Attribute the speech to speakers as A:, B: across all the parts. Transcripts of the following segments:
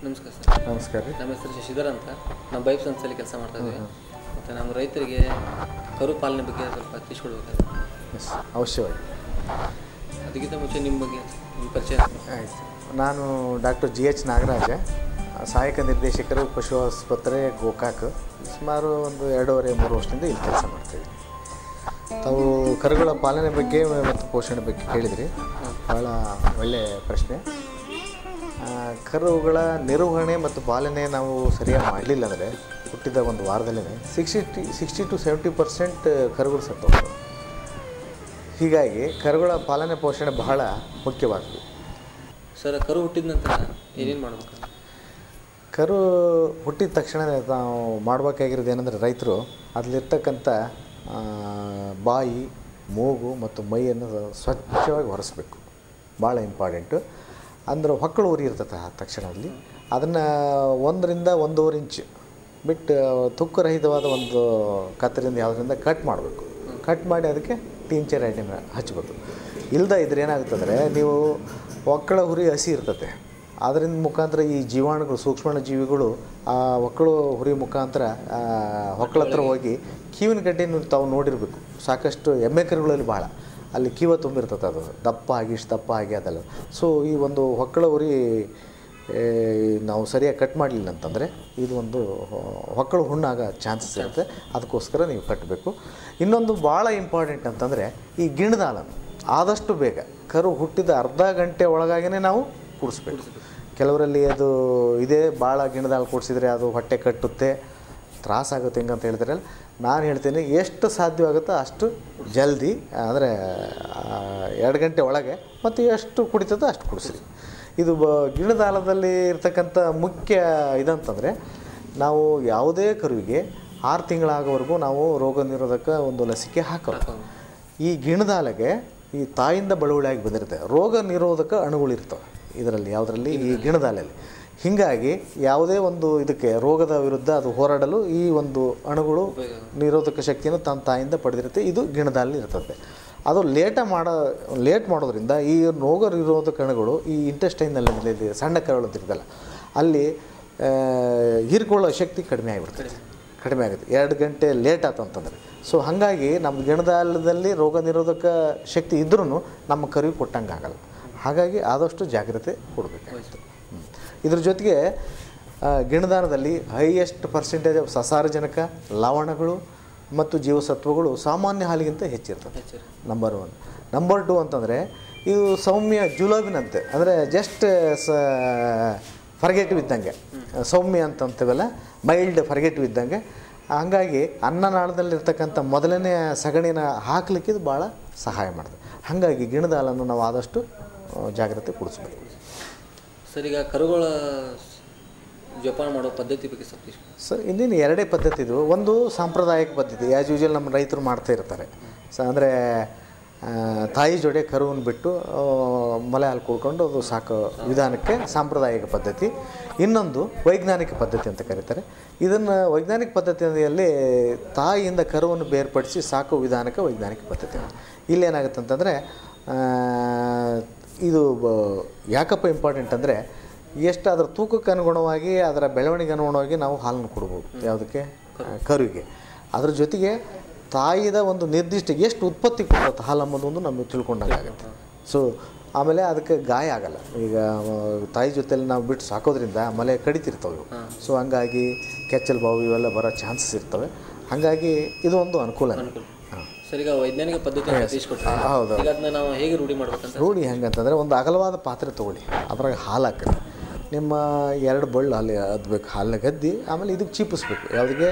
A: ನಮಸ್ಕಾರ ಸರ್.
B: ನಮಸ್ಕಾರ ರೀ.
A: ನಮ್ಮ ಹೆಸರು ಶಶಿಧರ್ ಅಂತ. ನಾವು ಬೈಪ್ ಸಂಸ್ಥೆಯಲ್ಲಿ ಕೆಲಸ ಮಾಡ್ತಾ ಇದ್ದೀವಿ. ಮತ್ತು ನಮ್ಮ ರೈತರಿಗೆ ಕರು ಪಾಲನೆ ಬಗ್ಗೆ ಸ್ವಲ್ಪ ತಿಳಿಸ್ಕೊಡ್ಬೇಕಾದ್ರೆ.
B: ಎಸ್, ಅವಶ್ಯವಾಗಿ.
A: ಅದಕ್ಕಿಂತ ಮುಂಚೆ ನಿಮ್ಮ ಬಗ್ಗೆ ನಿಮ್ಮ ಪರಿಚಯ.
B: ಆಯಿತು. ನಾನು ಡಾಕ್ಟರ್ GH ನಾಗರಾಜ, ಸಹಾಯಕ ನಿರ್ದೇಶಕರು ಪಶು ಆಸ್ಪತ್ರೆ ಗೋಕಾಕ್. ಸುಮಾರು ಒಂದು 2.5-3 ವರ್ಷದಿಂದ ಇಲ್ಲಿ ಕೆಲಸ ಮಾಡ್ತೀವಿ. ತಾವು ಕರುಗಳ ಪಾಲನೆ ಬಗ್ಗೆ ಮತ್ತು ಪೋಷಣೆ ಬಗ್ಗೆ ಕೇಳಿದ್ರಿ. ಭಾಳ ಒಳ್ಳೆಯ ಪ್ರಶ್ನೆ. ಕರುಗಳ ನಿರ್ವಹಣೆ ಮತ್ತು ಪಾಲನೆ ನಾವು ಸರಿಯಾಗಿ ಮಾಡಲಿಲ್ಲ ಅಂದರೆ ಹುಟ್ಟಿದ ಒಂದು ವಾರದಲ್ಲೇ 60 to 70% ಕರುಗಳು ಸತ್ತೋಗ್ತವೆ. ಹೀಗಾಗಿ ಕರುಗಳ ಪಾಲನೆ ಪೋಷಣೆ ಬಹಳ ಮುಖ್ಯವಾಗಿದೆ.
A: ಸರ್, ಕರು ಹುಟ್ಟಿದ ನಂತರ ಏನೇನು ಮಾಡಬೇಕು?
B: ಕರು ಹುಟ್ಟಿದ ತಕ್ಷಣ ನಾವು ಮಾಡಬೇಕಾಗಿರೋದು ಏನಂದರೆ, ರೈತರು ಅದರಲ್ಲಿರ್ತಕ್ಕಂಥ ಬಾಯಿ, ಮೂಗು ಮತ್ತು ಮೈಯನ್ನು ಸ್ವಚ್ಛವಾಗಿ ಒರೆಸ್ಬೇಕು. ಭಾಳ ಇಂಪಾರ್ಟೆಂಟು. ಅಂದ್ರೆ ಹೊಕ್ಕಳು ಉರಿ ಇರ್ತದೆ ಆ ತಕ್ಷಣದಲ್ಲಿ ಅದನ್ನು 1 ರಿಂದ 1.5 ಇಂಚ್ ಬಿಟ್ಟು ತುಕ್ಕರಹಿತವಾದ ಒಂದು ಕತ್ತರಿಂದ ಯಾವುದರಿಂದ ಕಟ್ ಮಾಡಬೇಕು. ಕಟ್ ಮಾಡಿ ಅದಕ್ಕೆ ಟೀಂಚರ್ ಎಣ್ಣೆ ಹಚ್ಚಬೇಕು. ಇಲ್ಲದ ಇದ್ರೆ ಏನಾಗುತ್ತಂದರೆ, ನೀವು ಒಕ್ಕಳ ಹುರಿ ಹಸಿ ಇರ್ತದೆ, ಅದರಿಂದ ಮುಖಾಂತರ ಈ ಜೀವಾಣುಗಳು, ಸೂಕ್ಷ್ಮ ಜೀವಿಗಳು ಆ ಒಕ್ಕಳು ಹುರಿ ಮುಖಾಂತರ ಹೊಕ್ಕಳ ಹತ್ರ ಹೋಗಿ ಕೀವಿನ ಗಡ್ಡೆಯನ್ನು ತಾವು ನೋಡಿರಬೇಕು. ಸಾಕಷ್ಟು ಎಮ್ಮೆ ಕರುಗಳಲ್ಲಿ ಭಾಳ ಅಲ್ಲಿ ಕೀವ ತುಂಬಿರ್ತದೆ, ಅದು ದಪ್ಪ ಆಗಿ ಇಷ್ಟು ದಪ್ಪ ಆಗಿ ಅದಲ್ಲ. ಸೊ ಈ ಒಂದು ಹೊಕ್ಕಳ ಉರಿ ನಾವು ಸರಿಯಾಗಿ ಕಟ್ ಮಾಡಲಿಲ್ಲ ಅಂತಂದರೆ ಇದು ಒಂದು ಹೊಕ್ಕಳು ಹುಣ್ಣಾಗೋ ಚಾನ್ಸಸ್ ಇರುತ್ತೆ. ಅದಕ್ಕೋಸ್ಕರ ನೀವು ಕಟ್ಟಬೇಕು. ಇನ್ನೊಂದು ಭಾಳ ಇಂಪಾರ್ಟೆಂಟ್ ಅಂತಂದರೆ, ಈ ಗಿಣದಾಲನ್ನು ಆದಷ್ಟು ಬೇಗ ಕರು ಹುಟ್ಟಿದ ಅರ್ಧ ಗಂಟೆ ಒಳಗಾಗಿಯೇ ನಾವು ಕುಡಿಸ್ಬೇಕು. ಕೆಲವರಲ್ಲಿ ಅದು ಇದೇ ಭಾಳ ಗಿಣದಾಲು ಕುಡಿಸಿದ್ರೆ ಅದು ಹೊಟ್ಟೆ ಕಟ್ಟುತ್ತೆ, ತ್ರಾಸಾಗುತ್ತೆ ಹಿಂಗಂತ ಹೇಳ್ತಾರೆ. ನಾನು ಹೇಳ್ತೀನಿ, ಎಷ್ಟು ಸಾಧ್ಯವಾಗುತ್ತೋ ಅಷ್ಟು ಜಲ್ದಿ, ಅಂದರೆ 2 ಗಂಟೆ ಒಳಗೆ ಮತ್ತು ಎಷ್ಟು ಕುಡಿತದೋ ಅಷ್ಟು ಕುಡಿಸ್ರಿ. ಇದು ಗಿಣದಾಲದಲ್ಲಿ ಇರ್ತಕ್ಕಂಥ ಮುಖ್ಯ ಇದಂತಂದರೆ, ನಾವು ಯಾವುದೇ ಕರುವಿಗೆ 6 ತಿಂಗಳಾಗೋವರೆಗೂ ನಾವು ರೋಗ ನಿರೋಧಕ ಒಂದು ಲಸಿಕೆ ಹಾಕೋದು. ಈ ಗಿಣದಾಲಿಗೆ ಈ ತಾಯಿಯಿಂದ ಬಳುವಳಿಯಾಗಿ ಬಂದಿರುತ್ತೆ, ರೋಗ ನಿರೋಧಕ ಅಣುಗಳಿರ್ತವೆ ಇದರಲ್ಲಿ, ಯಾವುದರಲ್ಲಿ? ಈ ಗಿಣದಾಲಲ್ಲಿ. ಹೀಗಾಗಿ ಯಾವುದೇ ಒಂದು ಇದಕ್ಕೆ ರೋಗದ ವಿರುದ್ಧ ಅದು ಹೋರಾಡಲು ಈ ಒಂದು ಅಣುಗಳು ನಿರೋಧಕ ಶಕ್ತಿಯನ್ನು ತನ್ನ ತಾಯಿಯಿಂದ ಪಡೆದಿರುತ್ತೆ. ಇದು ಗಿಣದಾಲಲ್ಲಿ ಇರ್ತದೆ. ಅದು ಲೇಟ್ ಮಾಡೋದ್ರಿಂದ ಈ ರೋಗ ನಿರೋಧಕ ಅಣುಗಳು ಈ ಇಂಟೆಸ್ಟೈನಲ್ಲಿ ಸಣ್ಣ ಕರುಳು ಇರ್ತದಲ್ಲ, ಅಲ್ಲಿ ಹೀರ್ಕೊಳ್ಳೋ ಶಕ್ತಿ ಕಡಿಮೆ ಆಗುತ್ತೆ. 2 ಗಂಟೆ ಲೇಟ್ ಆಯ್ತು ಅಂತಂದರೆ. ಸೊ ಹಾಗಾಗಿ ನಮ್ಮ ಗಿಣದಾಲದಲ್ಲಿ ರೋಗ ನಿರೋಧಕ ಶಕ್ತಿ ಇದ್ರೂ ನಮ್ಮ ಕರುವಿಗೆ ಕೊಟ್ಟಂಗೆ ಆಗಲ್ಲ. ಹಾಗಾಗಿ ಆದಷ್ಟು ಜಾಗ್ರತೆ ಕೊಡಬೇಕಾಗುತ್ತೆ. ಇದ್ರ ಜೊತೆಗೆ ಗಿಣದಾನದಲ್ಲಿ ಹೈಯೆಸ್ಟ್ ಪರ್ಸೆಂಟೇಜ್ ಆಫ್ ಸಸಾರಜನಕ, ಲವಣಗಳು ಮತ್ತು ಜೀವಸತ್ವಗಳು ಸಾಮಾನ್ಯ ಹಾಲಿಗಿಂತ ಹೆಚ್ಚಿರ್ತದೆ. ನಂಬರ್ 1. ನಂಬರ್ 2 ಅಂತಂದರೆ, ಇದು ಸೌಮ್ಯ ಜುಲಾಬಿನಂತೆ, ಅಂದರೆ ಜಸ್ಟ್ ಫರ್ಗೆಟಿವ್ ಇದ್ದಂಗೆ, ಸೌಮ್ಯ ಅಂತಂತೀವಲ್ಲ, ಮೈಲ್ಡ್ ಫರ್ಗೆಟಿವ್ ಇದ್ದಂಗೆ. ಹಾಗಾಗಿ ಅನ್ನನಾಳದಲ್ಲಿರ್ತಕ್ಕಂಥ ಮೊದಲನೇ ಸಗಣಿನ ಹಾಕ್ಲಿಕ್ಕೆ ಇದು ಭಾಳ ಸಹಾಯ ಮಾಡ್ತದೆ. ಹಾಗಾಗಿ ಗಿಣದಾಲನ್ನು ನಾವು ಆದಷ್ಟು ಜಾಗ್ರತೆ ಕೊಡಿಸ್ಬೇಕು.
A: ಸರ್, ಈಗ ಕರುಗಳ ಜೋಪಾನ ಮಾಡೋ ಪದ್ಧತಿ ಬಗ್ಗೆ ಸ್ವಲ್ಪ
B: ಸರ್, ಇನ್ನೇನು 2 ಪದ್ಧತಿ ಇದು. ಒಂದು ಸಾಂಪ್ರದಾಯಿಕ ಪದ್ಧತಿ, ಆ್ಯಸ್ ಯೂಶುವಲ್ ನಮ್ಮ ರೈತರು ಮಾಡ್ತಾ ಇರ್ತಾರೆ. ಅಂದರೆ ತಾಯಿ ಜೋಡೆ ಕರುವನ್ನು ಬಿಟ್ಟು ಮೊಲೆ ಹಾಲು ಕೂಡ್ಕೊಂಡು ಅದು ಸಾಕೋ ವಿಧಾನಕ್ಕೆ ಸಾಂಪ್ರದಾಯಿಕ ಪದ್ಧತಿ. ಇನ್ನೊಂದು ವೈಜ್ಞಾನಿಕ ಪದ್ಧತಿ ಅಂತ ಕರೀತಾರೆ. ಇದನ್ನು ವೈಜ್ಞಾನಿಕ ಪದ್ಧತಿಯಲ್ಲಿ ತಾಯಿಯಿಂದ ಕರುವನ್ನು ಬೇರ್ಪಡಿಸಿ ಸಾಕೋ ವಿಧಾನಕ್ಕೆ ವೈಜ್ಞಾನಿಕ ಪದ್ಧತಿ. ಇಲ್ಲೇನಾಗುತ್ತೆ ಅಂತಂದರೆ, ಇದು ಯಾಕಪ್ಪ ಇಂಪಾರ್ಟೆಂಟ್ ಅಂದರೆ, ಎಷ್ಟು ಅದರ ತೂಕಕ್ಕೆ ಅನುಗುಣವಾಗಿ, ಅದರ ಬೆಳವಣಿಗೆ ಅನುಗುಣವಾಗಿ ನಾವು ಹಾಲನ್ನು ಕೊಡ್ಬೋದು. ಯಾವುದಕ್ಕೆ? ಕರುವಿಗೆ. ಅದ್ರ ಜೊತೆಗೆ ತಾಯಿದ ಒಂದು ನಿರ್ದಿಷ್ಟ ಎಷ್ಟು ಉತ್ಪತ್ತಿ ಕೊಡುತ್ತೆ ಹಾಲು ಅಂಬೋದೊಂದು ನಮಗೆ ತಿಳ್ಕೊಂಡಂಗೆ ಆಗುತ್ತೆ. ಸೊ ಆಮೇಲೆ ಅದಕ್ಕೆ ಗಾಯ ಆಗಲ್ಲ. ಈಗ ತಾಯಿ ಜೊತೆಯಲ್ಲಿ ನಾವು ಬಿಟ್ಟು ಸಾಕೋದ್ರಿಂದ ಮಲೆ ಕಡಿತಿರ್ತವೆ. ಸೊ ಹಂಗಾಗಿ ಕೆಚ್ಚಲು ಬಾವು ಇವೆಲ್ಲ ಬರೋ ಚಾನ್ಸಸ್ ಇರ್ತವೆ. ಹಾಗಾಗಿ ಇದು ಒಂದು ಅನುಕೂಲ.
A: ಸರ್, ಈಗ ವೈಜ್ಞಾನಿಕ ಪದ್ಧತಿ
B: ಹೌದು.
A: ಈಗ ಅದನ್ನ ನಾವು ಹೇಗೆ ರೂಢಿ ಮಾಡ್ಬೇಕಂತ?
B: ರೂಢಿ ಹೆಂಗಂತಂದರೆ, ಒಂದು ಅಗಲವಾದ ಪಾತ್ರೆ ತೊಗೊಳ್ಳಿ, ಅದ್ರಾಗ ಹಾಲು ಹಾಕಿರಿ. ನಿಮ್ಮ 2 ಬಳ್ಳು ಅಲ್ಲಿ ಅದ್ಬೇಕು, ಹಾಲನ್ನ ಗದ್ದಿ ಆಮೇಲೆ ಇದಕ್ಕೆ ಚೀಪಿಸ್ಬೇಕು. ಯಾವುದಿಗೆ?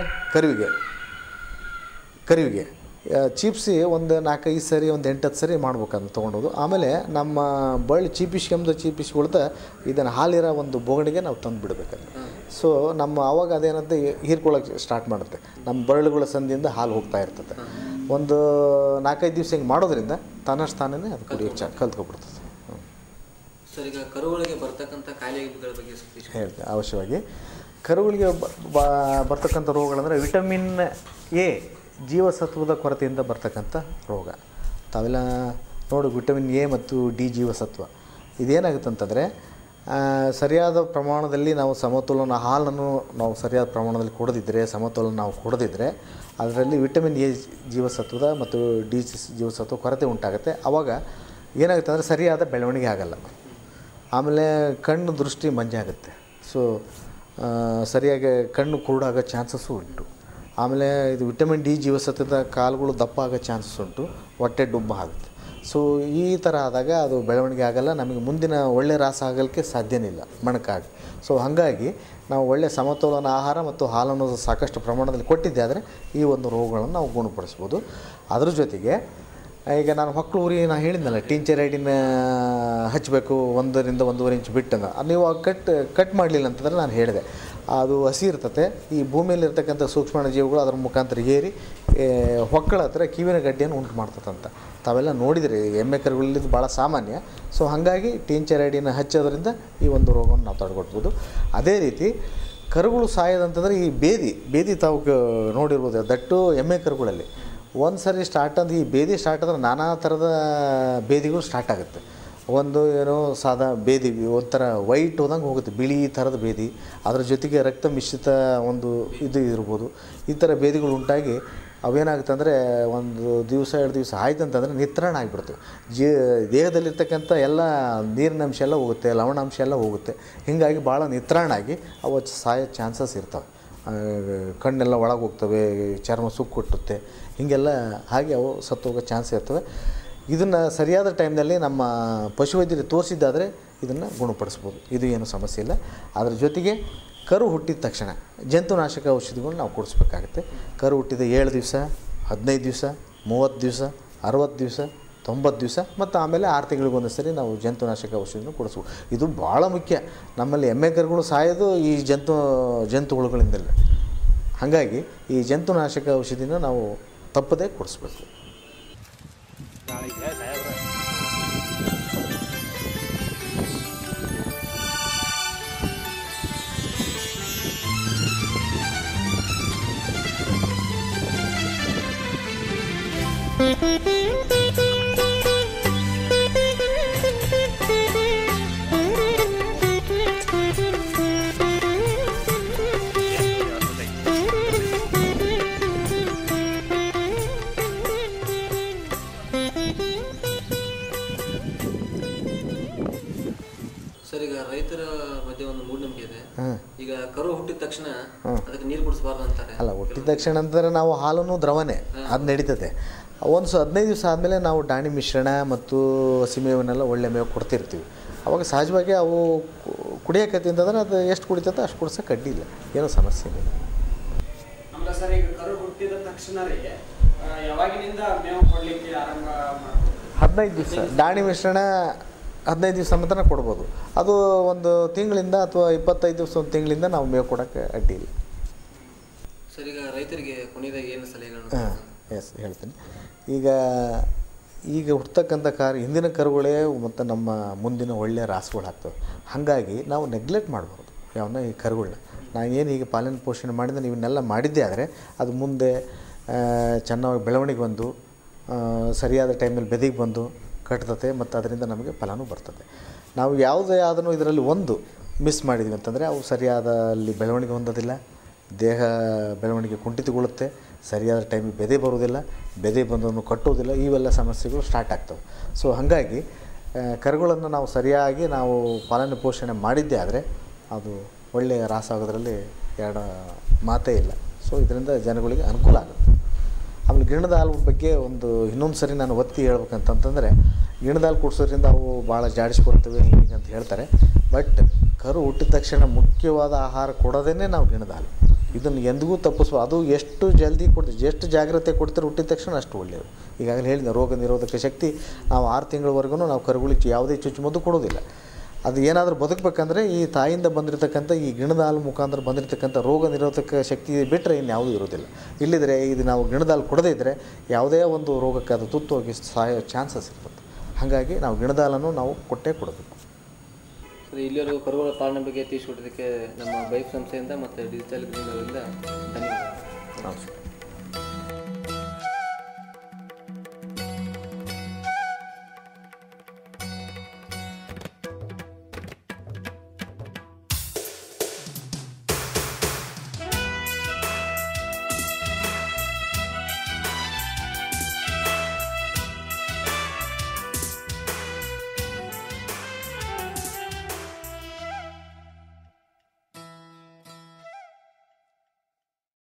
B: ಕರುವಿಗೆ ಚೀಪಿಸಿ ಒಂದು 4-5 ಸರಿ, ಒಂದು 8-10 ಸರಿ ಮಾಡ್ಬೇಕಂತ ತೊಗೊಂಡೋದು. ಆಮೇಲೆ ನಮ್ಮ ಬಳ್ಳಿ ಚೀಪಿಸ್ಕೊಳ್ತಾ ಇದನ್ನು ಹಾಲಿರೋ ಒಂದು ಬೋಗಣಿಗೆ ನಾವು ತಂದು ಬಿಡಬೇಕಂತ. ಸೊ ನಮ್ಮ ಆವಾಗ ಅದೇನಂತ ಹೀರ್ಕೊಳ್ಳೋಕೆ ಸ್ಟಾರ್ಟ್ ಮಾಡುತ್ತೆ. ನಮ್ಮ ಬಳ್ಳುಗಳ ಸಂದಿಯಿಂದ ಹಾಲು ಹೋಗ್ತಾ ಇರ್ತದೆ. ಒಂದು 4-5 ದಿವಸ ಹಿಂಗೆ ಮಾಡೋದ್ರಿಂದ ತಾನೇ ಅದು ಕುಡಿಯೋಕ್ಕೆ ಕಲ್ತ್ಕೊಬಿಡ್ತದೆ.
A: ಸರ್, ಈಗ ಕರುಗಳಿಗೆ ಬರ್ತಕ್ಕಂಥ ಕಾಯಿಲೆಗಳ ಬಗ್ಗೆ
B: ಹೇಳ್ತೇನೆ ಅವಶ್ಯವಾಗಿ. ಕರುಗಳಿಗೆ ಬರ್ತಕ್ಕಂಥ ರೋಗಗಳಂದರೆ, ವಿಟಮಿನ್ ಎ ಜೀವಸತ್ವದ ಕೊರತೆಯಿಂದ ಬರ್ತಕ್ಕಂಥ ರೋಗ. ತಾವೆಲ್ಲ ನೋಡಿ, ವಿಟಮಿನ್ ಎ ಮತ್ತು ಡಿ ಜೀವಸತ್ವ ಇದೇನಾಗುತ್ತೆ ಅಂತಂದರೆ, ಸರಿಯಾದ ಪ್ರಮಾಣದಲ್ಲಿ ನಾವು ಸಮತೋಲನ ಹಾಲನ್ನು ನಾವು ಸರಿಯಾದ ಪ್ರಮಾಣದಲ್ಲಿ ಕೊಡದಿದ್ದರೆ ಸಮತೋಲನ ನಾವು ಕೊಡದಿದ್ದರೆ ಅದರಲ್ಲಿ ವಿಟಮಿನ್ ಎ ಜೀವಸತ್ವದ ಮತ್ತು ಡಿ ಜೀವಸತ್ವ ಕೊರತೆ ಉಂಟಾಗುತ್ತೆ. ಆವಾಗ ಏನಾಗುತ್ತೆ ಅಂದರೆ ಸರಿಯಾದ ಬೆಳವಣಿಗೆ ಆಗಲ್ಲ. ಆಮೇಲೆ ಕಣ್ಣು ದೃಷ್ಟಿ ಮಂಜಾಗುತ್ತೆ. ಸೊ ಸರಿಯಾಗಿ ಕಣ್ಣು ಕುರುಡಾಗೋ ಚಾನ್ಸಸ್ಸು ಉಂಟು. ಆಮೇಲೆ ಇದು ವಿಟಮಿನ್ ಡಿ ಜೀವಸತ್ವದ ಕಾಲುಗಳು ದಪ್ಪ ಆಗೋ ಚಾನ್ಸಸ್ ಉಂಟು, ಹೊಟ್ಟೆ ಡುಬ್ಬ ಆಗುತ್ತೆ. ಸೊ ಈ ಥರ ಆದಾಗ ಅದು ಬೆಳವಣಿಗೆ ಆಗಲ್ಲ, ನಮಗೆ ಮುಂದಿನ ಒಳ್ಳೆಯ ರಾಸ ಆಗಲಿಕ್ಕೆ ಸಾಧ್ಯನೇ ಇಲ್ಲ ಮೊಣಕಾಗಿ. ಸೊ ಹಾಗಾಗಿ ನಾವು ಒಳ್ಳೆಯ ಸಮತೋಲನ ಆಹಾರ ಮತ್ತು ಹಾಲನ್ನು ಸಾಕಷ್ಟು ಪ್ರಮಾಣದಲ್ಲಿ ಕೊಟ್ಟಿದ್ದೆ ಆದರೆ ಈ ಒಂದು ರೋಗಗಳನ್ನು ನಾವು ಗುಣಪಡಿಸ್ಬೋದು. ಅದ್ರ ಜೊತೆಗೆ ಈಗ ನಾನು ಹೊಕ್ಕಳು ಉರಿ ನಾನು ಹೇಳಿದ್ನಲ್ಲ, ಟೀಂಚರೈಡಿನ ಹಚ್ಚಬೇಕು 1 ರಿಂದ 1.5 ಇಂಚ್ ಬಿಟ್ಟಂಗೆ. ನೀವು ಕಟ್ ಮಾಡಲಿಲ್ಲ ಅಂತಂದರೆ ನಾನು ಹೇಳಿದೆ ಅದು ಹಸಿ ಇರ್ತತೆ. ಈ ಭೂಮಿಯಲ್ಲಿರ್ತಕ್ಕಂಥ ಸೂಕ್ಷ್ಮಾಣು ಜೀವಿಗಳು ಅದರ ಮುಖಾಂತರ ಏರಿ ಹೊಕ್ಕಳ ಹತ್ರ ಕಿವಿನ ಗಡ್ಡೆಯನ್ನು ಉಂಟು ಮಾಡ್ತದಂತ ತಾವೆಲ್ಲ ನೋಡಿದರೆ ಎಮ್ಮೆ ಕರುಗಳಲ್ಲಿ ಭಾಳ ಸಾಮಾನ್ಯ. ಸೊ ಹಾಗಾಗಿ ಟೀಂಚರೈಡಿನ ಹಚ್ಚೋದ್ರಿಂದ ಈ ಒಂದು ರೋಗವನ್ನು ನಾವು ತಡೆಗಟ್ಬೋದು. ಅದೇ ರೀತಿ ಕರುಗಳು ಸಾಯೋದಂತಂದರೆ ಈ ಬೇದಿ ತಾವು ನೋಡಿರ್ಬೋದು, ದಟ್ಟು ಎಮ್ಮೆ ಕರುಗಳಲ್ಲಿ ಒಂದು ಸರಿ ಸ್ಟಾರ್ಟ್ ಅಂದ್ರೆ ಈ ಬೇದಿ ಸ್ಟಾರ್ಟ್ ಅಂದ್ರೆ ನಾನಾ ಥರದ ಬೇದಿಗಳು ಸ್ಟಾರ್ಟ್ ಆಗುತ್ತೆ. ಒಂದು ಏನೋ ಸಾದಾ ಬೇದಿ ಒಂಥರ ವೈಟ್ ಹೋದಂಗೆ ಹೋಗುತ್ತೆ, ಬಿಳಿ ಥರದ ಬೇದಿ, ಅದರ ಜೊತೆಗೆ ರಕ್ತ ಮಿಶ್ರಿತ ಒಂದು ಇದು ಇರ್ಬೋದು. ಈ ಥರ ಬೇದಿಗಳು ಉಂಟಾಗಿ ಅವೇನಾಗುತ್ತೆ ಅಂದರೆ 1 ದಿವಸ 2 ದಿವಸ ಆಯ್ತು ಅಂತಂದರೆ ನಿತ್ರಾಣ ಆಗಿಬಿಡ್ತವೆ. ದೇಹದಲ್ಲಿರ್ತಕ್ಕಂಥ ಎಲ್ಲ ನೀರಿನಂಶ ಎಲ್ಲ ಹೋಗುತ್ತೆ, ಲವಣಾಂಶ ಎಲ್ಲ ಹೋಗುತ್ತೆ. ಹೀಗಾಗಿ ಭಾಳ ನಿತ್ರಾಣ ಆಗಿ ಅವು ಸಾಯೋ ಚಾನ್ಸಸ್ ಇರ್ತವೆ. ಕಣ್ಣೆಲ್ಲ ಒಳಗೆ ಹೋಗ್ತವೆ, ಚರ್ಮ ಸುಕ್ಕುಟ್ಟುತ್ತೆ, ಹೀಗೆಲ್ಲ ಹಾಗೆ ಅವು ಸತ್ತೋಗೋ ಚಾನ್ಸ್ ಇರ್ತವೆ. ಇದನ್ನು ಸರಿಯಾದ ಟೈಮ್ನಲ್ಲಿ ನಮ್ಮ ಪಶುವೈದ್ಯರಿಗೆ ತೋರಿಸಿದ್ದಾದರೆ ಇದನ್ನು ಗುಣಪಡಿಸ್ಬೋದು, ಇದು ಏನು ಸಮಸ್ಯೆ ಇಲ್ಲ. ಅದರ ಜೊತೆಗೆ ಕರು ಹುಟ್ಟಿದ ತಕ್ಷಣ ಜಂತುನಾಶಕ ಔಷಧಿಗಳನ್ನ ನಾವು ಕೊಡಿಸ್ಬೇಕಾಗುತ್ತೆ. ಕರು ಹುಟ್ಟಿದ 7 ದಿವಸ, 15 ದಿವಸ, 30 ದಿವಸ, 60 ದಿವಸ, 90 ದಿವಸ ಮತ್ತು ಆಮೇಲೆ 6 ತಿಂಗಳಿಗೊಂದು ಸರಿ ನಾವು ಜಂತುನಾಶಕ ಔಷಧಿನ ಕೊಡಿಸ್ಬೋದು. ಇದು ಭಾಳ ಮುಖ್ಯ. ನಮ್ಮಲ್ಲಿ ಎಮ್ಮೆ ಕರುಗಳು ಸಾಯೋದು ಈ ಜಂತುಹುಳುಗಳಿಂದಲ್ಲ. ಹಾಗಾಗಿ ಈ ಜಂತುನಾಶಕ ಔಷಧಿನ ನಾವು ತಪ್ಪದೇ ಕೊಡಿಸ್ಬೇಕು.
A: ಸರ್, ಈಗ ರೈತರ ಮಧ್ಯೆ ಒಂದು ಮೂಢನಂಬಿಕೆ ಇದೆ. ಈಗ ಕರು ಹುಟ್ಟಿದ ತಕ್ಷಣ ಅದಕ್ಕೆ ನೀರು ಕುಡಿಸಬಾರ್ದು ಅಂತಾರೆ.
B: ಅಲ್ಲ, ಹುಟ್ಟಿದ ತಕ್ಷಣ ಅಂತಂದರೆ ನಾವು ಹಾಲನ್ನು ದ್ರವನೇ ಅದು ನಡೀತದೆ. ಒಂದು 15 ದಿವಸ ಆದಮೇಲೆ ನಾವು ಡಾಣಿ ಮಿಶ್ರಣ ಮತ್ತು ಹಸಿಮೇವನ್ನೆಲ್ಲ ಒಳ್ಳೆ ಮೇವು ಕೊಡ್ತಿರ್ತೀವಿ. ಅವಾಗ ಸಹಜವಾಗಿ ಅವು ಕುಡಿಯೋಕತ್ತಿ ಅಂತಂದ್ರೆ ಅದು ಎಷ್ಟು ಕುಡಿತೈತೆ ಅಷ್ಟು ಕುಡಿಸೋಕೆ ಅಡ್ಡಿ ಇಲ್ಲ, ಏನೂ ಸಮಸ್ಯೆ ಇಲ್ಲ.
C: ನಮ್ಗೆ ಸರ್ ಈಗ ಕರು ಹುಟ್ಟಿದ ತಕ್ಷಣ ಯಾವಾಗಿನಿಂದ ಮೇವು ಕೊಡಲಿಕ್ಕೆ ಆರಂಭ
B: 15 ದಿವಸ ಡಾಣಿ ಮಿಶ್ರಣ 15 ದಿವಸ ಮಾತ್ರ ಕೊಡ್ಬೋದು. ಅದು ಒಂದು ತಿಂಗಳಿಂದ ಅಥವಾ 25 ದಿವಸ ಒಂದು ತಿಂಗಳಿಂದ ನಾವು ಮೇವು ಕೊಡೋಕ್ಕೆ ಅಡ್ಡಿ ಇಲ್ಲ.
A: ಸರ್, ಈಗ ರೈತರಿಗೆ ಕೊನೆಯದಾಗಿ ಏನು ಸಲಹೆಗಳನ್ನು?
B: ಎಸ್, ಹೇಳ್ತೀನಿ. ಈಗ ಹುಡ್ತಕ್ಕಂಥ ಹಿಂದಿನ ಕರುಗಳೇ ಮತ್ತು ನಮ್ಮ ಮುಂದಿನ ಒಳ್ಳೆಯ ರಾಸುಗಳಾಗ್ತವೆ. ಹಾಗಾಗಿ ನಾವು ನೆಗ್ಲೆಕ್ಟ್ ಮಾಡ್ಬೋದು ಯಾವನ್ನ ಈ ಕರುಗಳನ್ನ. ನಾನು ಏನು ಈಗ ಪಾಲನೆ ಪೋಷಣೆ ಮಾಡಿದ್ರೆ ಇವನ್ನೆಲ್ಲ ಮಾಡಿದ್ದೆ ಆದರೆ ಅದು ಮುಂದೆ ಚೆನ್ನಾಗಿ ಬೆಳವಣಿಗೆ ಬಂದು ಸರಿಯಾದ ಟೈಮಲ್ಲಿ ಬೆದಿಗೆ ಬಂದು ಕಟ್ತತೆ ಮತ್ತು ಅದರಿಂದ ನಮಗೆ ಫಲನೂ ಬರ್ತದೆ. ನಾವು ಯಾವುದೇ ಆದರೂ ಇದರಲ್ಲಿ ಒಂದು ಮಿಸ್ ಮಾಡಿದ್ವಿ ಅಂತಂದರೆ ಅವು ಸರಿಯಾದ ಅಲ್ಲಿ ಬೆಳವಣಿಗೆ ಹೊಂದೋದಿಲ್ಲ, ದೇಹ ಬೆಳವಣಿಗೆ ಕುಂಠಿತಗೊಳ್ಳುತ್ತೆ, ಸರಿಯಾದ ಟೈಮಿಗೆ ಬೆದೆ ಬರೋದಿಲ್ಲ, ಬೆದೆ ಬಂದವನ್ನು ಕಟ್ಟೋದಿಲ್ಲ, ಇವೆಲ್ಲ ಸಮಸ್ಯೆಗಳು ಸ್ಟಾರ್ಟ್ ಆಗ್ತವೆ. ಸೊ ಹಾಗಾಗಿ ಕರುಗಳನ್ನು ನಾವು ಸರಿಯಾಗಿ ನಾವು ಪಾಲನೆ ಪೋಷಣೆ ಮಾಡಿದ್ದೇ ಆದರೆ ಅದು ಒಳ್ಳೆಯ ರಾಸ ಆಗೋದ್ರಲ್ಲಿ ಎರಡು ಮಾತೇ ಇಲ್ಲ. ಸೊ ಇದರಿಂದ ಜನಗಳಿಗೆ ಅನುಕೂಲ ಆಗುತ್ತೆ. ಆಮೇಲೆ ಗಿಣ್ಣದ ಹಾಲು ಬಗ್ಗೆ ಇನ್ನೊಂದು ಸರಿ ನಾನು ಒತ್ತಿ ಹೇಳ್ಬೇಕಂತಂದರೆ, ಗಿಣ್ಣದ ಹಾಲು ಕುಡಿಸೋದ್ರಿಂದ ಅವು ಭಾಳ ಜಾಡಿಸ್ಕೊಳ್ತವೆ ಹೀಗೆ ಅಂತ ಹೇಳ್ತಾರೆ. ಬಟ್ ಕರು ಹುಟ್ಟಿದ ತಕ್ಷಣ ಮುಖ್ಯವಾದ ಆಹಾರ ಕೊಡೋದೇ ನಾವು ಗಿಣ್ಣದ ಹಾಲು. ಇದನ್ನು ಎಂದಿಗೂ ತಪ್ಪಿಸುವ, ಅದು ಎಷ್ಟು ಜಲ್ದಿ ಕೊಡ್ತೀವಿ, ಎಷ್ಟು ಜಾಗ್ರತೆ ಕೊಡ್ತೀರಿ ಹುಟ್ಟಿದ ತಕ್ಷಣ ಅಷ್ಟು ಒಳ್ಳೆಯದು. ಈಗಾಗಲೇ ಹೇಳಿದೆ, ರೋಗ ನಿರೋಧಕ ಶಕ್ತಿ ನಾವು 6 ತಿಂಗಳವರೆಗೂ ನಾವು ಕರುಗಳಿಗೆ ಯಾವುದೇ ಚುಚ್ಚುಮದ್ದು ಕೊಡೋದಿಲ್ಲ. ಅದು ಏನಾದರೂ ಬದುಕಬೇಕಂದ್ರೆ ಈ ತಾಯಿಯಿಂದ ಬಂದಿರತಕ್ಕಂಥ ಈ ಗಿಣ್ಣದ ಹಾಲು ಮುಖಾಂತರ ಬಂದಿರತಕ್ಕಂಥ ರೋಗ ನಿರೋಧಕ ಶಕ್ತಿ ಬಿಟ್ಟರೆ ಇನ್ಯಾವುದೂ ಇರೋದಿಲ್ಲ. ಇಲ್ಲಿದ್ರೆ ಇದು ನಾವು ಗಿಣ್ಣದ ಹಾಲು ಕೊಡದೇ ಇದ್ದರೆ ಯಾವುದೇ ಒಂದು ರೋಗಕ್ಕೆ ಅದು ತುತ್ತು ಹೋಗಿ ಸಾಯೋ ಚಾನ್ಸಸ್ ಇರ್ತದೆ. ಹಾಗಾಗಿ ನಾವು ಗಿಣ್ಣದ ಹಾಲನ್ನು ನಾವು ಕೊಟ್ಟೇ ಕೊಡಬೇಕು.
A: ಸರಿ, ಇಲ್ಲಿವರೆಗೂ ಕರುಗಳ ಪಾಲನೆ ಬಗ್ಗೆ ತಿಳಿಸಿಕೊಡೋದಕ್ಕೆ ನಮ್ಮ ಬೈಕ್ ಸಂಸ್ಥೆಯಿಂದ ಮತ್ತು ಡಿಜಿಟಲ್ ಗ್ರೀನ್ ಅವರಿಂದ ಧನ್ಯವಾದ.
B: ನಮಸ್ಕಾರ.